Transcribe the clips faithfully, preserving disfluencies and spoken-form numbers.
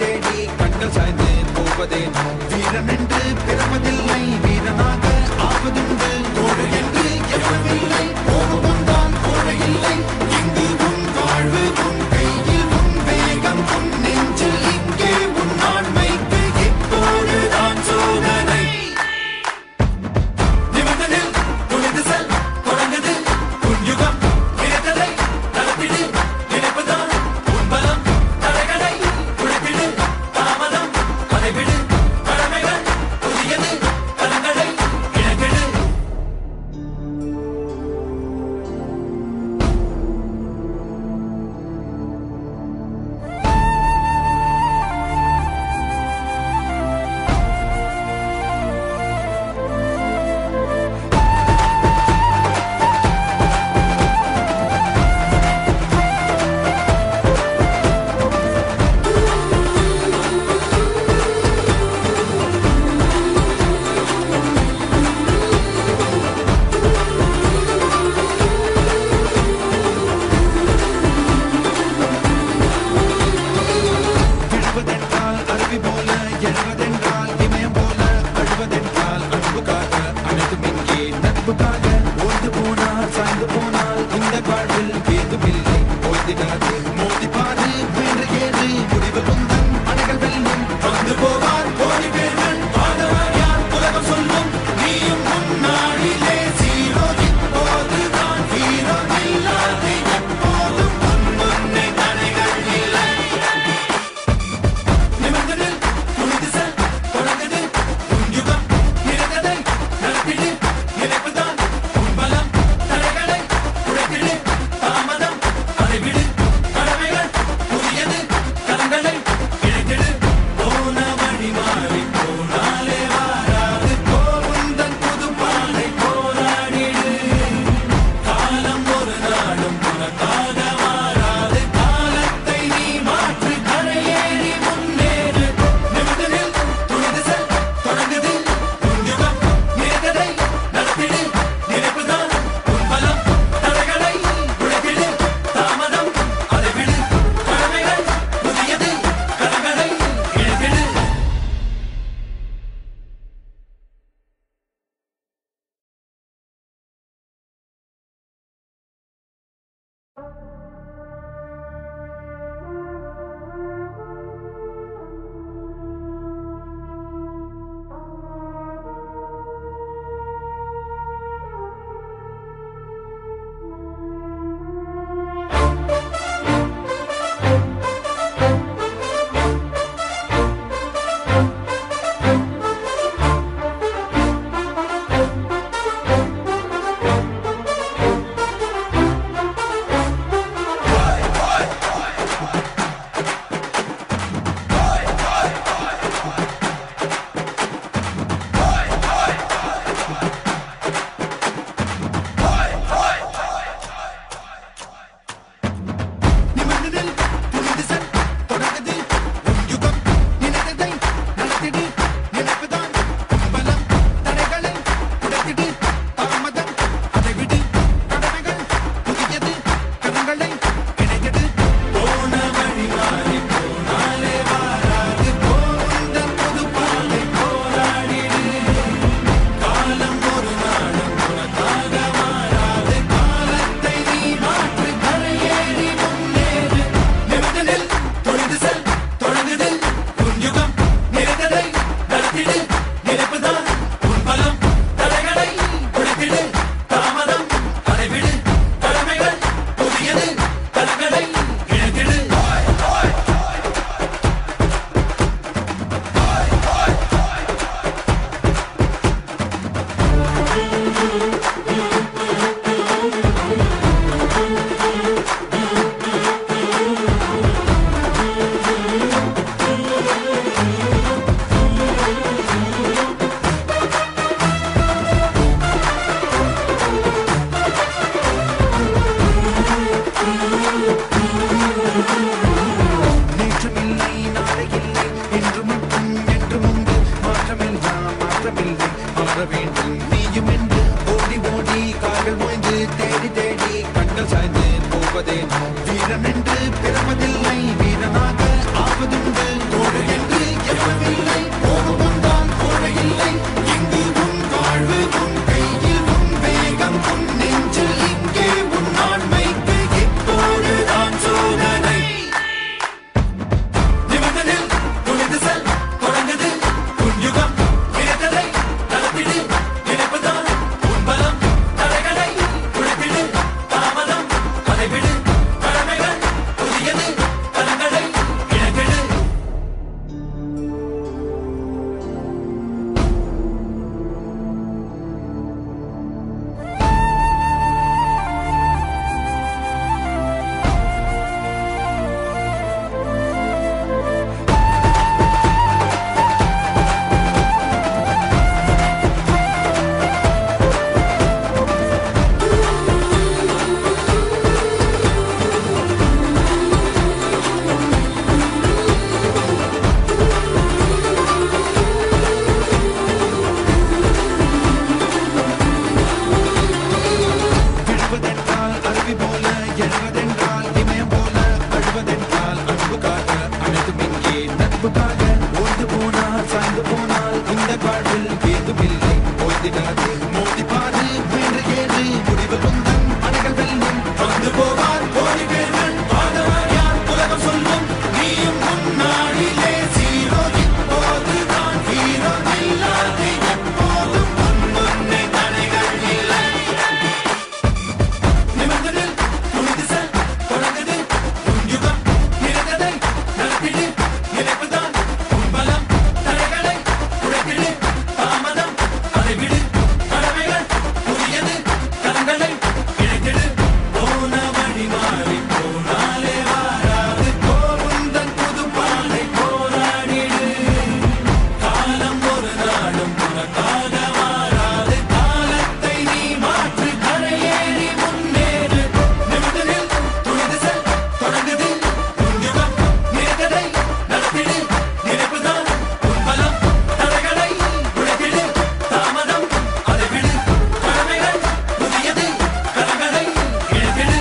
தேடி கண்கள் சாய்ந்து போவதேன் வீரன் என்று பிறப்பதில்லை வீரனாக ஆவதுண்டு கோடு என்று எவனில்லை கோபம் தான் கோழையில்லை இங்கு உன் வாழ்வு உன் கையில் உன் வேகம் உன் நெஞ்சில் இங்கே உன் ஆண்மைக்கு எப்போதுதான் சோதனை நிமிடத்தில் துணிந்து செல் தொடங்குது உன் யுகம் கிடைத்ததை நடத்திடு நினைப்புதான் உன் பலம் தடைகளை உழைத்திடு தாமதம் அதை விடு கடமைகள் புதியது கலங்களை இழந்திடு விழுவதென்றால் அருவி போல எழுவதென்றால் இமயம் போல அழுவதென்றால் அன்புக்காக அனைத்தும் இங்கே நட்புக்காக ஓய்ந்து போனால் சாய்ந்து போனால் இந்த வாழ்வில் ஏதுமில்லை ஓய்ந்திடாது மோதி பாரு வென்று ஏறு முடிவு குந்தன் அணைகள் வெல்லும் வந்து போவார் கோடி பேர்கள் பாதவர் யார் உலகம் சொல்லும் நீயும் முன்னாடிலே சீரோ இப்போதுதான் ஹீரோ இல்லாது எப்போதும் உன் முன்னே தடைகள் இல்லை நிமிடத்தில் துணிந்து செல் தொடங்குது உன் யுகம் நினைத்ததை நடத்திடு நினைப்புதான் உன் பலம் தடைகளை உடைத்திடு தாமதம் அதை விடு கடமைகள் புதியது கலங்களை இழைத்திடு போன வழி மாறி போனாலே வாராது போவுந்தன் புது பாதை போராடிடு காலம் ஒரு நாளும் உனக்காக மாறாது காலத்தை நீ மாற்றி கரையேறி முன்னேறு நிமிடத்தில் துணிந்து செல் தொடங்குது உன் யுகம் நினைத்ததை நடத்திடு நினைப்புதான் உன் பலம் தடைகளை உடைத்திடு தாமதம் அதை விடு கடமைகள் புதியது கலங்களை இழைத்திடு நிமிடத்தில் துணிந்து செல் தொடங்குது உன் யுகம் நினைத்ததை நடத்திடு நினைப்புதான் உன் பலம் தடைகளை உடைத்திடு தாமதம் அதை விடு கடமைகள் புதியது கலங்களை இணைத்திடு போன வழி மாறி போனாலே வாராது போவுந்தன் புது பாதை போராடிடு காலம் ஒரு நாளும் உனக்காக மாறாது காலத்தை நீ மாற்றி கரையேறி முன்னேறு நிமிடத்தில் துணிந்து செல் தொடங்குது உன் யுகம் நினைத்ததை நடத்திடு நினைப்புதான் உன் பலம் தடைகளை உடைத்திடு தாமதம் அதை விடு கடமைகள் புதியது கலங்களை இணைத்திடு நேற்றும் இல்லை நாளை இல்லை என்று மட்டும் என்று முன்பு மாற்றமெல்லாம் மாற்றமில்லை மாற வேண்டும் நீயும் என்று ஓடி ஓடி கால்கள் ஓய்ந்து தேடி தேடி கண்கள் சாய்ந்து போவதேன் வீரன் என்று பிறப்பதில்லை வீரனாக ஆவதுண்டு கோடு போனால் சாய்ந்து போனால் இந்த வாழ்வில் ஏதுமில்லை ஓய்ந்திடாது மோதி பாரு வென்று கேடு முடிவு குந்தம் அணைகள் வெல்லும் வந்து போவார் கோடி பேர்கள் வாழ்ந்தவர் யார் உலகம் சொல்லும் நீயும் முன்னாடிலே சீரோ இப்போதுதான் ஹீரோ இல்லாது எப்போதும் முன்னே தடைகள் இல்லை நிமிர்ந்ததில் துணிந்து செல் தொடங்குது உன் யுகம் நிறந்ததை நடத்திடு நினைப்புதான் உன் பலம் தடைகளை உடைத்திடு தாமதம் அதை விடு கடமைகள் புதியது கரங்களை இணைத்திடு போன வழி மாறி போனாலே வாராது கோவுந்தன் புது பாதை போராடிடு காலம் ஒரு நாடும் உனக்காக மாறாது காலத்தை நீ மாற்று கரையேறி முன்னேறு நிமிர்ந்ததில் துணிந்து செல் தொடங்குது உன் யுகம் நினைத்ததை நடத்திடு நினைப்புதான் உன் பலம் தடைகளை உடைத்திடு தாமதம் அதை விடு கடமைகள் புதியது கரங்களை இணைத்திடு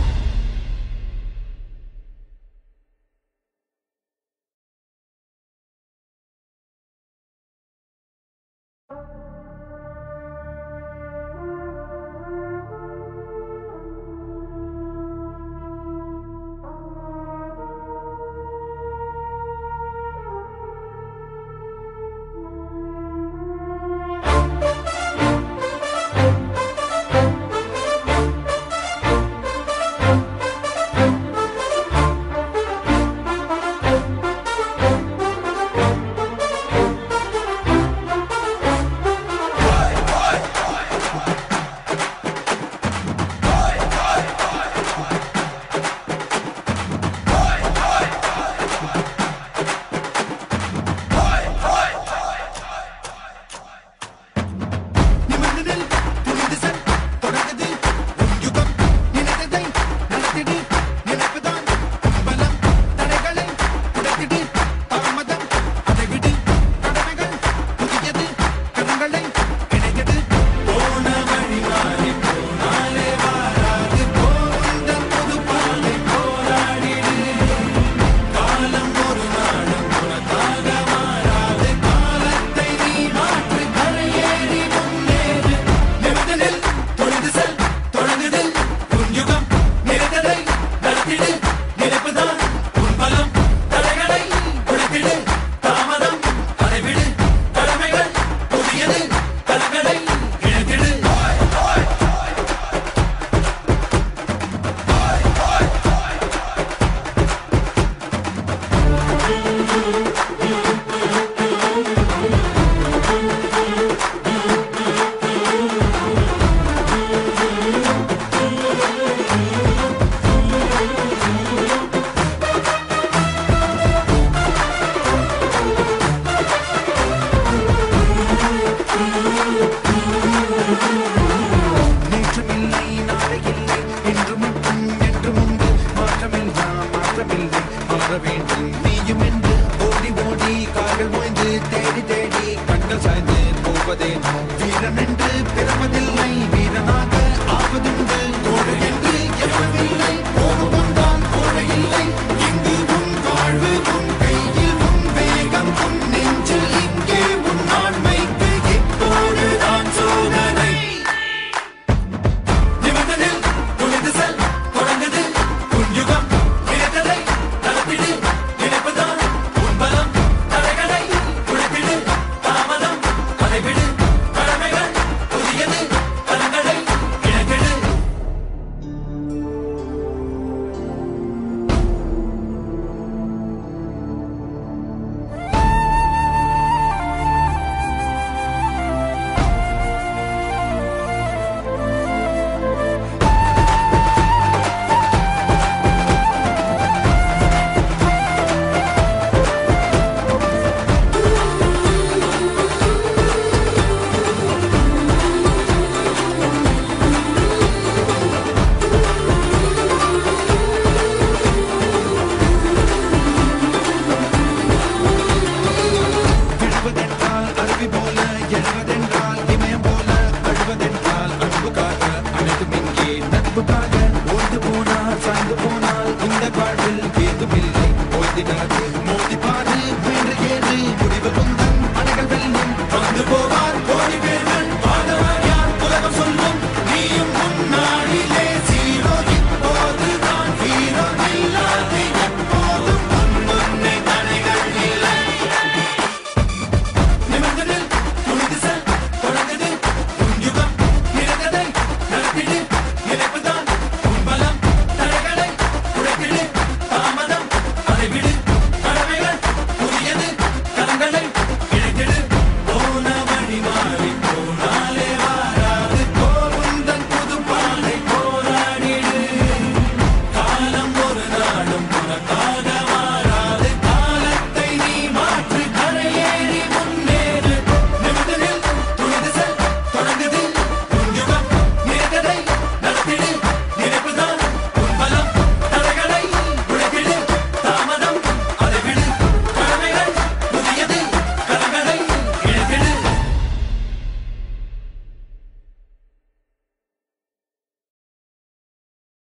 நிமிர்ந்ததில் துணிந்து செல் தொடங்குது உன் யுகம் நினைத்ததை நடத்திடு நினைப்புதான் உன் பலம் தடைகளை உடைத்திடு தாமதம் அதை விடு கடமைகள் புதியது கரங்களை இணைத்திடு போன வழி மாறி போனாலே வாராது கோவுந்தன் புது பாதை போராடிடு காலம் ஒரு நாடும் உனக்காக மாறாது காலத்தை நீ மாற்று கரையேறி முன்னேறு நிமிர்ந்ததில் துணிந்து செல் தொடங்குது உன் யுகம் நினைத்ததை நடத்திடு நினைப்புதான் உன் பலம் தடைகளை உடைத்திடு தாமதம் அதை விடு கடமைகள் புதியது கரங்களை இணைத்திடு நேற்றுமில்லை நாளையில்லை இன்று மட்டும் என்று உண்டு மாற்றமில்லா மாற்றமில்லை மாற வேண்டும் நீயும் என்று ஓடி ஓடி கால்கள் மோய்ந்து தேடி தேடி கண்கள் சாய்ந்து போவதே